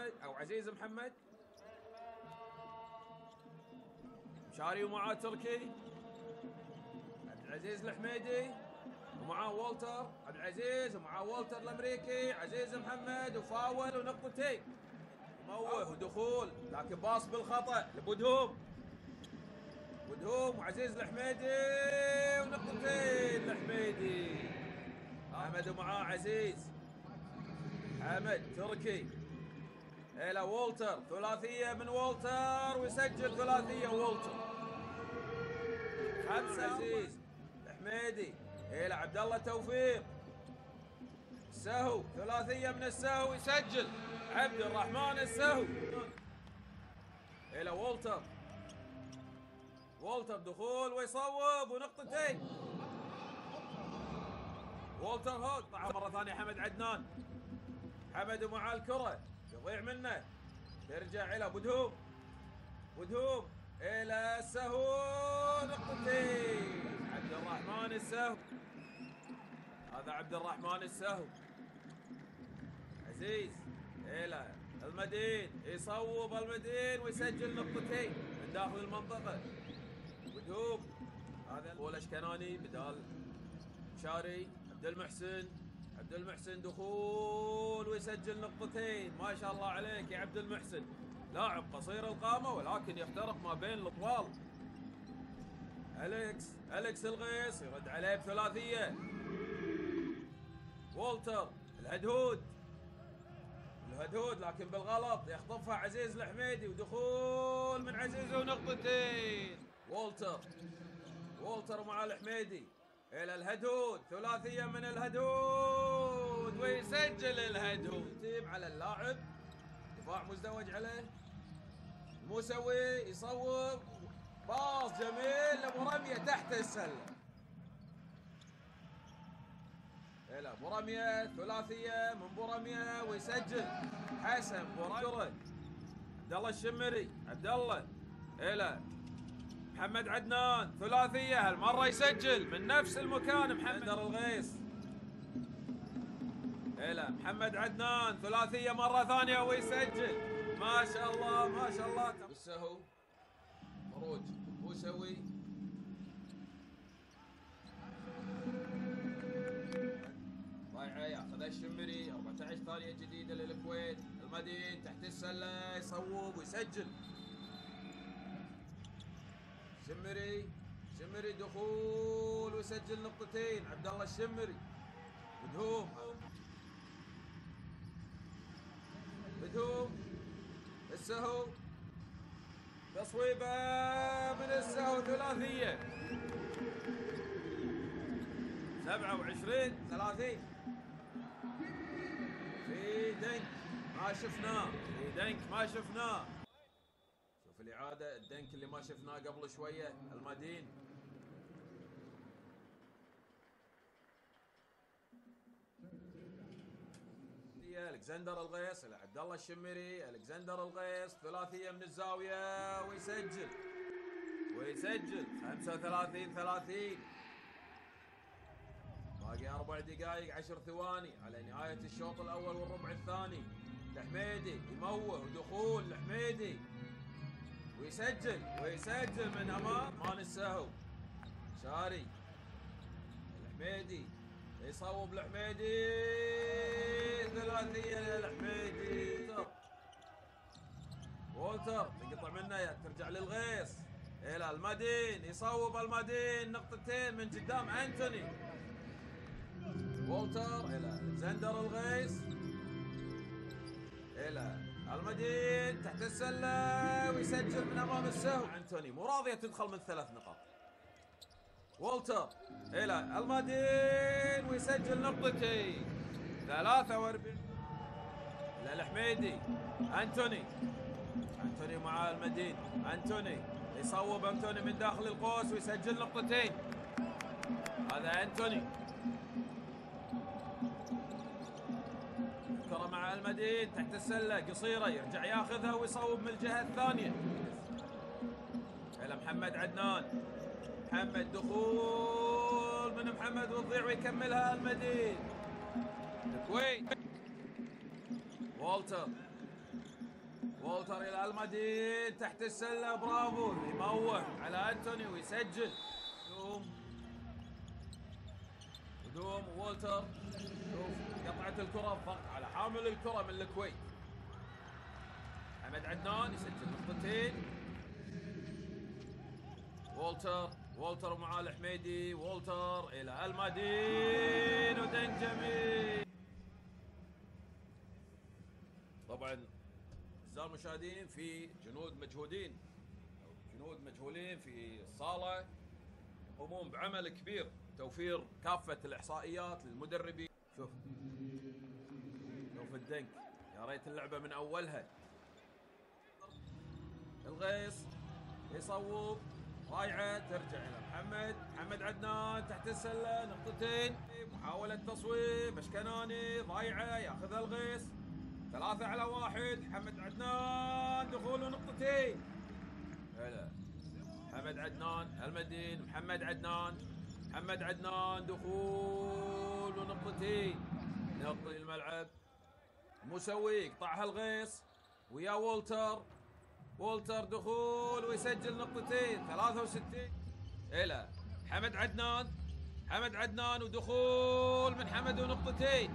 محمد او عزيز محمد. مشاري ومعاه تركي. عبد العزيز الحميدي ومعاه والتر. عبد العزيز ومعاه والتر الامريكي. عزيز محمد وفاول ونقطتين. يموه ودخول لكن باص بالخطا لبودهوم. بودهوم وعزيز الحميدي ونقطتين الحميدي. حمد ومعاه عزيز. حمد تركي الى والتر. ثلاثيه من والتر ويسجل ثلاثيه والتر. 5 عزيز الحميدي الى عبد الله توفيق. السهو. ثلاثيه من السهو يسجل عبد الرحمن السهو. الى والتر. والتر دخول ويصوب ونقطتين. والتر هود طلع مره ثانيه. حمد عدنان. حمد ومع الكره يضيع منه. ترجع الى بودهوم. بودهوم الى السهو نقطتين. عبد الرحمن السهو. هذا عبد الرحمن السهو. عزيز الى المدين يصوب المدين ويسجل نقطتين من داخل المنطقه. بودهوم هذا هو الاشكناني بدال مشاري. عبد المحسن. عبد المحسن دخول ويسجل نقطتين. ما شاء الله عليك يا عبد المحسن. لاعب قصير القامه ولكن يخترق ما بين الاطوال. اليكس الغيص يرد عليه بثلاثيه. والتر الهدهود لكن بالغلط يخطفها عزيز الحميدي ودخول من عزيز ونقطتين. والتر ومع الحميدي الى الهدهود. ثلاثيه من الهدهود ويسجل الهدهود. تيم على اللاعب. دفاع مزدوج عليه. الموسوي يصوب. باص جميل لبورمية تحت السله. الى بورمية. ثلاثيه من بورمية ويسجل حسن بورمية. عبد الله الشمري. عبد الله الى محمد عدنان. ثلاثيه هالمره يسجل من نفس المكان. محمد الغيص الى محمد عدنان. ثلاثيه مره ثانيه ويسجل. ما شاء الله ما شاء الله. السهو خروج موسوي. ضايعه ياخذها الشمري. 14 ثانيه جديده للكويت. المدين تحت السله يصوب ويسجل. شمري دخول ويسجل نقطتين. عبد الله الشمري. بدهوم السهو. تصويبه من السهو. ثلاثيه. 27-30. في دنك ما شفناه. شوف الإعادة. الدنك اللي ما شفناه قبل شوية. المدين الكسندر الغيص الى عبد الله الشمري. الكسندر الغيص. ثلاثيه من الزاويه ويسجل 35-30. باقي 4 دقائق 10 ثواني على نهايه الشوط الاول والربع الثاني. الحميدي يموه ودخول الحميدي ويسجل من امام مان السهو. شاري الحميدي يصوب الحميدي. ثلاثيه للحميدي. والتر تقطع منه ترجع للغيص الى المدين. يصوب المدين نقطتين من قدام انتوني. والتر الى الكسندر الغيص الى المدين تحت السله ويسجل من امام السهو. انتوني مو راضيه تدخل من 3 نقاط. والتر الى المدين ويسجل نقطتين. 43 الى الحميدي. انتوني مع المدين. انتوني يصوب. انتوني من داخل القوس ويسجل نقطتين. هذا انتوني. كرة مع المدين تحت السله قصيره يرجع ياخذها ويصوب من الجهه الثانيه الى محمد عدنان. محمد دخول من محمد وتضيع ويكملها المدين. الكويت. والتر وولتر الى المدين تحت السله، برافو، يموه على انتوني ويسجل. هجوم وولتر، شوف قطعه الكره، الضغط على حامل الكره من الكويت. حمد عدنان يسجل نقطتين. وولتر مع الحميدي، وولتر الى المدين ودنك جميل. طبعا اعزائي المشاهدين في جنود مجهودين او جنود مجهولين في الصاله يقومون بعمل كبير توفير كافه الاحصائيات للمدربين. شوف الدنك، يا ريت اللعبه من اولها. الغيص يصوب، ضايعه، ترجع الى محمد عدنان تحت السله، نقطتين. محاوله تصويب، اشكناني ضايعه، ياخذها الغيص، 3 على 1. محمد عدنان دخول ونقطتين. هلا محمد عدنان المدين، محمد عدنان دخول ونقطتين. نقل الملعب، مسوي يقطعها الغيص ويا وولتر دخول ويسجل نقطتين، 63 الى حمد عدنان ودخول من حمد ونقطتين،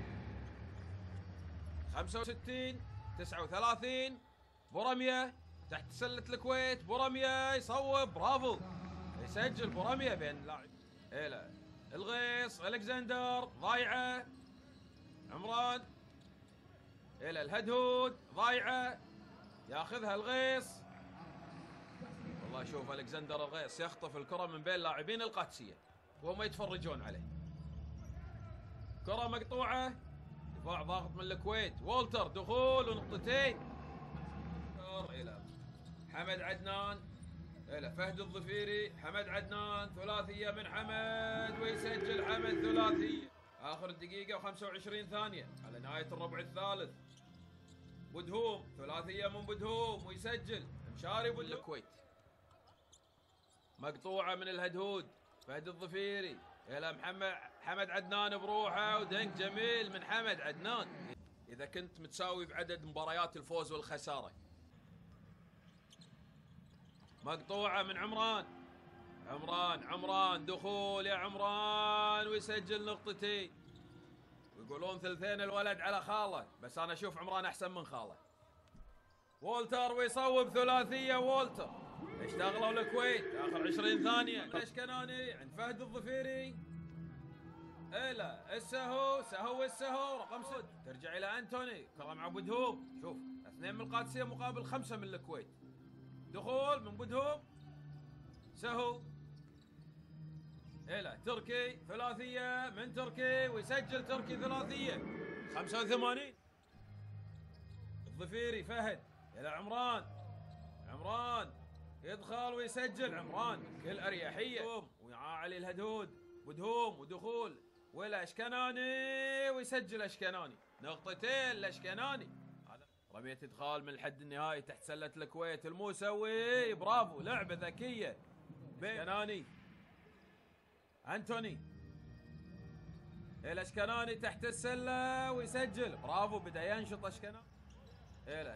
65 39. بورمية تحت سلة الكويت، بورمية يصوب، برافو، يسجل بورمية بين لاعب. الى الغيص، الكسندر ضايعه، عمران الى الهدهود ضايعه، ياخذها الغيص. والله شوف الكسندر الغيص يخطف الكره من بين لاعبين القادسيه وهم يتفرجون عليه. كره مقطوعه، دفاع ضاغط من الكويت، وولتر دخول ونقطتين. الى حمد عدنان، الى فهد الظفيري، حمد عدنان ثلاثيه من حمد ويسجل حمد ثلاثيه. اخر الدقيقه و25 ثانيه على نهايه الربع الثالث. بدهوم ثلاثيه من بدهوم ويسجل مشاري بالكويت. مقطوعه من الهدهود، فهد الظفيري الى حمد عدنان بروحه ودنك جميل من حمد عدنان. اذا كنت متساوي بعدد مباريات الفوز والخساره. مقطوعه من عمران دخول يا عمران ويسجل نقطتين. ويقولون ثلثين الولد على خاله، بس انا اشوف عمران احسن من خاله. وولتر ويصوب ثلاثيه، وولتر اشتغلوا الكويت اخر 20 ثانيه. الاشكناني عند فهد الظفيري الى السهو رقم 6، ترجع الى انتوني، كره مع بدهوم. شوف 2 من القادسيه مقابل 5 من الكويت. دخول من بدهوم، سهو الى تركي، ثلاثيه من تركي ويسجل تركي ثلاثيه، 85. الظفيري فهد الى عمران يدخل ويسجل عمران بكل اريحيه. ويعاه علي الهدهود، بدهوم ودخول والى اشكناني ويسجل اشكناني، نقطتين لاشكناني. رمية ادخال من الحد النهائي تحت سلة الكويت، الموسوي برافو، لعبة ذكية. اشكناني، انتوني الاشكناني تحت السلة ويسجل، برافو، بدا ينشط اشكناني. الى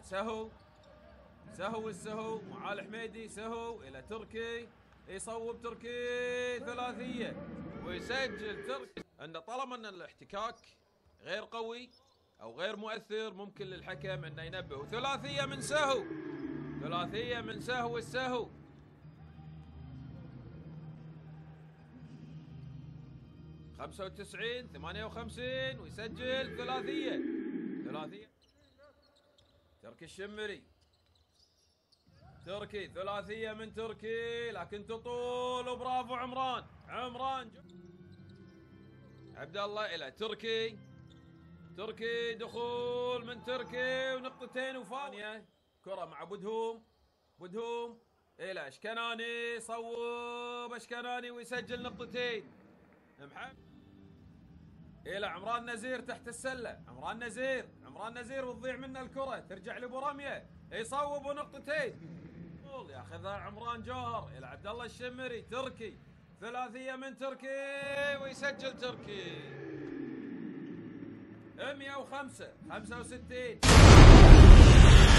سهو مع الحميدي، سهو الى تركي، يصوب تركي ثلاثية ويسجل تركي. ان طالما ان الاحتكاك غير قوي او غير مؤثر ممكن للحكم انه ينبه. ثلاثيه من سهو، السهو 95 58 ويسجل ثلاثيه. تركي الشمري، تركي ثلاثيه من تركي لكن تطول، وبرافو عمران عبد الله الى تركي دخول من تركي ونقطتين وفانية. كرة مع بدهوم الى اشكناني، صوب اشكناني ويسجل نقطتين. الى عمران نزير تحت السلة، عمران نزير وتضيع منه الكرة، ترجع لبورمية يصوب ونقطتين، ياخذها عمران جوهر الى عبد الله الشمري، تركي ثلاثية من تركي ويسجل تركي 105 65.